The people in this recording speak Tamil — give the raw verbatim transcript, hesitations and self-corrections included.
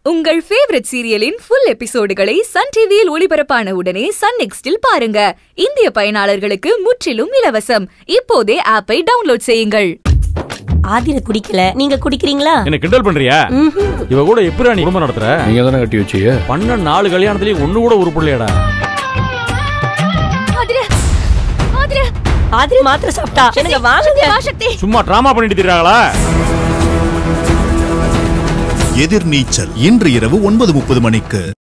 உங்கள் ஃபேவரட் சீரியலின் ஃபுல் எபிசோடுகளை சன் டிவியில் ஒளிபரப்பான உடனே சன் நெக்ஸ்டில் பாருங்க. இந்திய பயனாளர்களுக்கு முற்றிலும் இலவசம். இப்போதே ஆப்பை டவுன்லோட் செய்யுங்கள். ஆதிர குடிக்கல, நீங்க குடிக்கிறீங்களா? என்ன கிண்டல் பண்றியா? இவ கூட எப்பரா நீ குடும்பம் நடத்துற? நீங்க தான கட்டி வச்சீங்க. பண்ண நாலு கல்யாணத்துலயே ஒண்ணு கூட உருப்படலையடா. ஆதிர ஆதிர ஆதிர மாத்திரை சாப்பிட்டா எனக்கு வாங்குங்க. சும்மா டிராமா பண்ணிட்டு திரிறாங்களா? எதிர்நீச்சல் இன்று இரவு ஒன்பது முப்பது மணிக்கு.